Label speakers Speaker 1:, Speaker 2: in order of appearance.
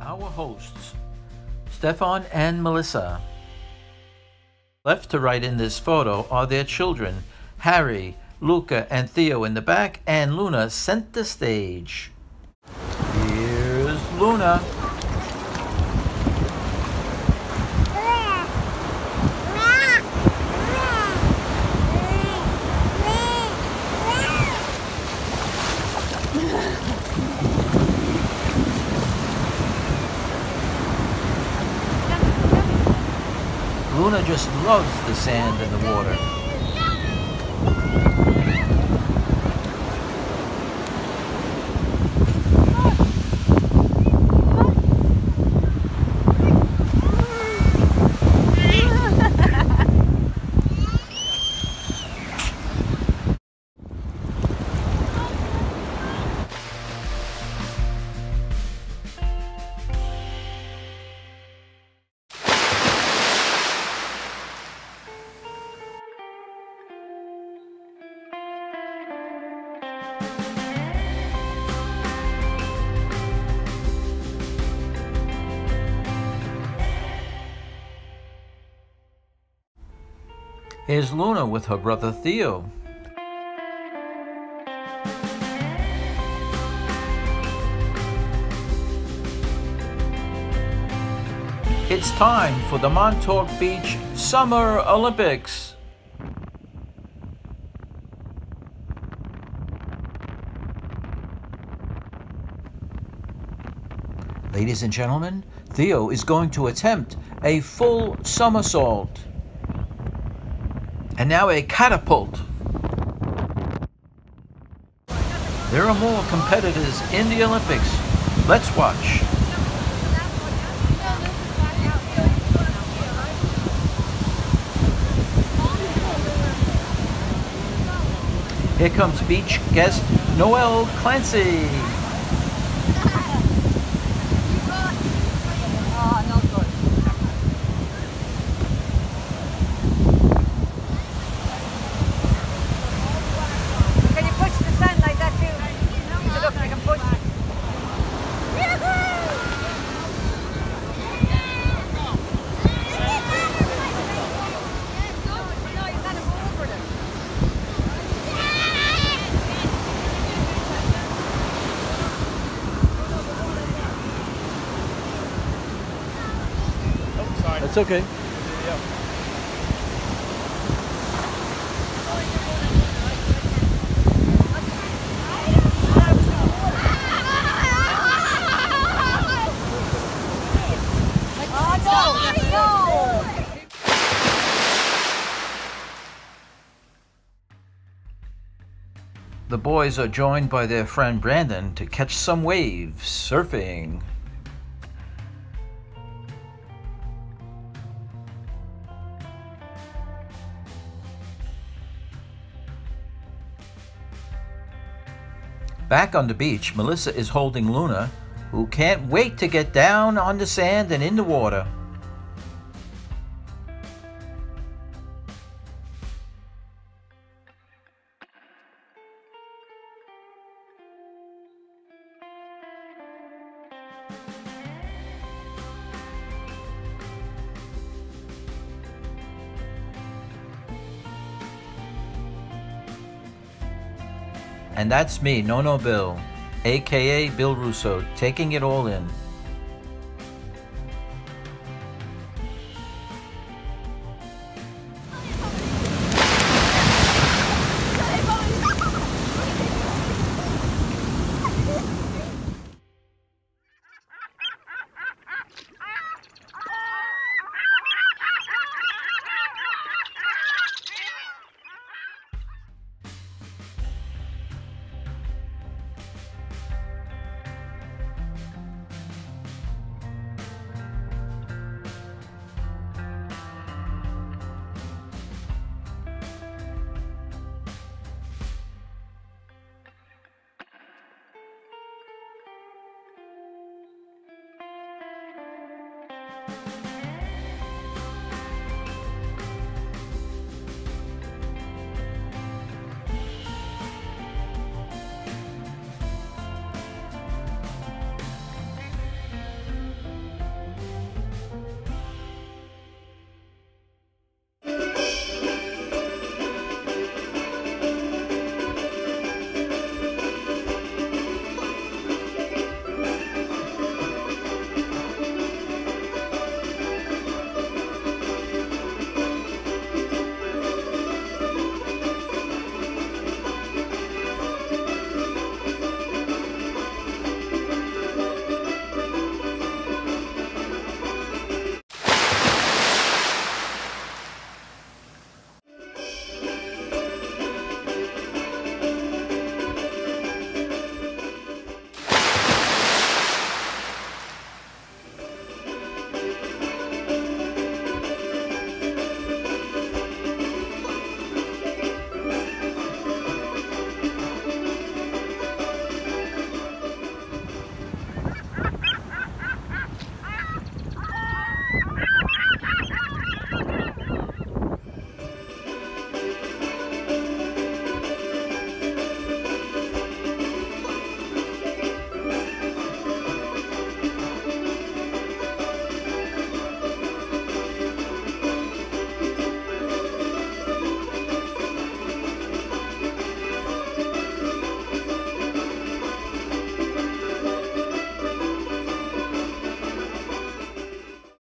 Speaker 1: Our hosts, Stefan and Melissa. Left to right in this photo are their children, Harry, Luca, and Theo in the back, and Luna center stage. Here's Luna. Luna just loves the sand and the water. Here's Luna with her brother Theo. It's time for the Montauk Beach Summer Olympics. Ladies and gentlemen, Theo is going to attempt a full somersault. And now a catapult. There are more competitors in the Olympics. Let's watch. Here comes beach guest Noel Clancy. It's okay. The boys are joined by their friend Brandon to catch some waves surfing. Back on the beach, Melissa is holding Luna, who can't wait to get down on the sand and in the water. And that's me, No Bill, aka Bill Russo, taking it all in.